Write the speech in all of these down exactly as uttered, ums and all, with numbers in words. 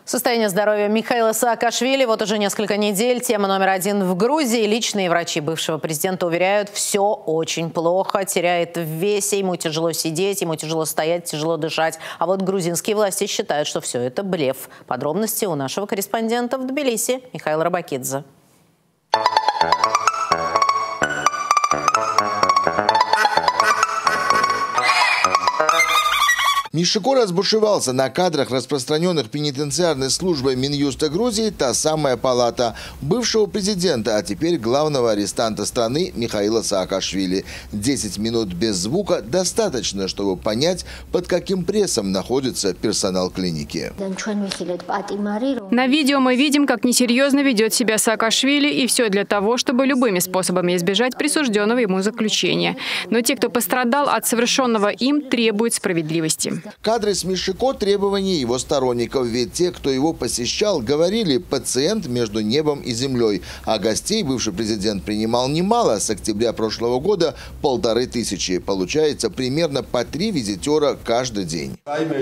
Состояние здоровья Михаила Саакашвили вот уже несколько недель. Тема номер один в Грузии. Личные врачи бывшего президента уверяют, все очень плохо. Теряет в весе, ему тяжело сидеть, ему тяжело стоять, тяжело дышать. А вот грузинские власти считают, что все это блеф. Подробности у нашего корреспондента в Тбилиси Михаила Рабакидзе. Мишико разбушевался на кадрах, распространенных пенитенциарной службой Минюста Грузии, та самая палата бывшего президента, а теперь главного арестанта страны Михаила Саакашвили. Десять минут без звука достаточно, чтобы понять, под каким прессом находится персонал клиники. На видео мы видим, как несерьезно ведет себя Саакашвили, и все для того, чтобы любыми способами избежать присужденного ему заключения. Но те, кто пострадал от совершенного им, требуют справедливости. Кадры с Мишико – требования его сторонников, ведь те, кто его посещал, говорили «пациент между небом и землей». А гостей бывший президент принимал немало. С октября прошлого года полторы тысячи. Получается примерно по три визитера каждый день.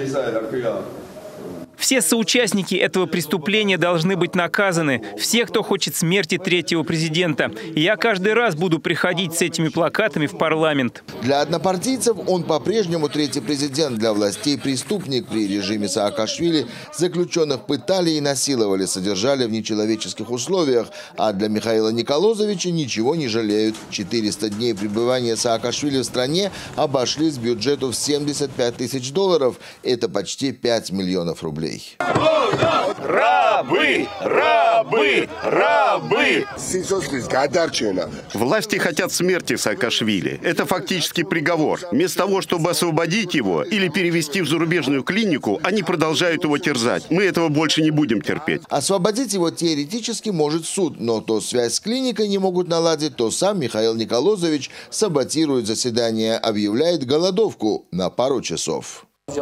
Все соучастники этого преступления должны быть наказаны. Все, кто хочет смерти третьего президента. И я каждый раз буду приходить с этими плакатами в парламент. Для однопартийцев он по-прежнему третий президент. Для властей преступник. При режиме Саакашвили заключенных пытали и насиловали, содержали в нечеловеческих условиях. А для Михаила Николозовича ничего не жалеют. четыреста дней пребывания Саакашвили в стране обошлись бюджету в семьдесят пять тысяч долларов. Это почти пять миллионов рублей. Рабы! Рабы! Рабы! Власти хотят смерти Саакашвили. Это фактически приговор. Вместо того, чтобы освободить его или перевести в зарубежную клинику, они продолжают его терзать. Мы этого больше не будем терпеть. Освободить его теоретически может суд, но то связь с клиникой не могут наладить, то сам Михаил Николозович саботирует заседание, объявляет голодовку на пару часов.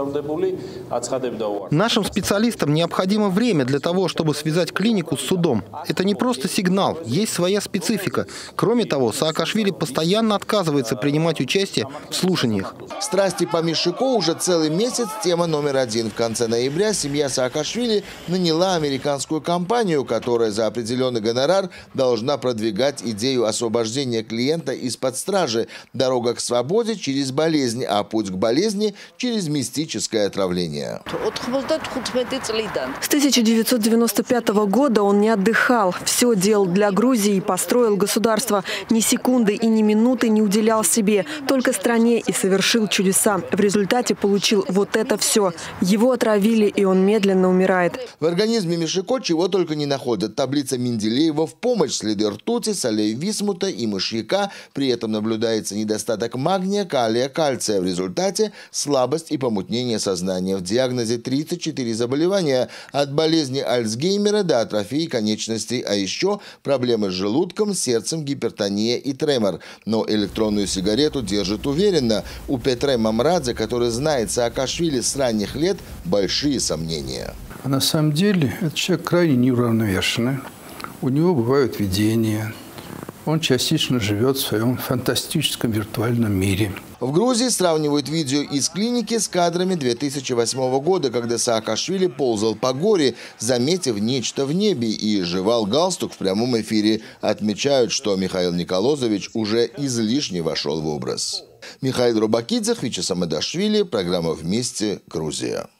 Нашим специалистам необходимо время для того, чтобы связать клинику с судом. Это не просто сигнал, есть своя специфика. Кроме того, Саакашвили постоянно отказывается принимать участие в слушаниях. Страсти по Мишико уже целый месяц тема номер один. В конце ноября семья Саакашвили наняла американскую компанию, которая за определенный гонорар должна продвигать идею освобождения клиента из-под стражи. Дорога к свободе через болезнь, а путь к болезни через мистическое отравление. С тысяча девятьсот девяносто пятого года он не отдыхал. Все делал для Грузии и построил государство. Ни секунды и ни минуты не уделял себе, только стране, и совершил чудеса. В результате получил вот это все. Его отравили, и он медленно умирает. В организме Мишико чего только не находят. Таблица Менделеева в помощь: следы ртути, солей висмута и мышьяка. При этом наблюдается недостаток магния, калия, кальция. В результате слабость и помутнение сознания. В диагнозе тридцать четыре заболевания, от болезни Альцгеймера до атрофии конечностей, а еще проблемы с желудком, сердцем, гипертония и тремор. Но электронную сигарету держит уверенно. У Петре Мамрадзе, который знает Саакашвили с ранних лет, большие сомнения. А на самом деле этот человек крайне неуравновешенный. У него бывают видения. Он частично живет в своем фантастическом виртуальном мире. В Грузии сравнивают видео из клиники с кадрами две тысячи восьмого года, когда Саакашвили ползал по горе, заметив нечто в небе, и жевал галстук в прямом эфире. Отмечают, что Михаил Николозович уже излишне вошел в образ. Михаил Рабакидзе, Вячеслав Медашвили, программа «Вместе. Грузия».